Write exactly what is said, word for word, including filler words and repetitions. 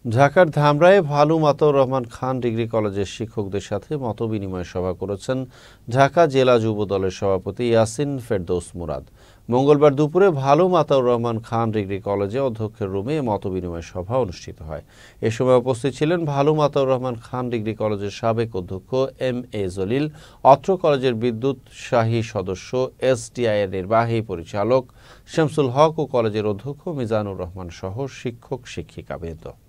ঢাকার ধামরায়ে ভালু মাতাউর রহমান খান ডিগ্রি কলেজের শিক্ষকদের সাথে মতবিনিময় সভা করেছেন ঢাকা জেলা যুব দলের সভাপতি ইয়াসিন ফেরদৌস মুরাদ। মঙ্গলবার দুপুরে ভালু মাতাউর রহমান খান ডিগ্রি কলেজে অধ্যক্ষের রুমে মতবিনিময় সভা অনুষ্ঠিত হয়। এ সময় উপস্থিত ছিলেন ভালু মাতাউর রহমান খান ডিগ্রি কলেজের সাবেক অধ্যক্ষ এম এ জলিল, অত্র কলেজের বিদ্যুৎ শাহী সদস্য এসটিআই এর নির্বাহী পরিচালক শামসুল হক ও কলেজের অধ্যক্ষ মিজানুর রহমান সহ শিক্ষক শিক্ষিকাবৃন্দ।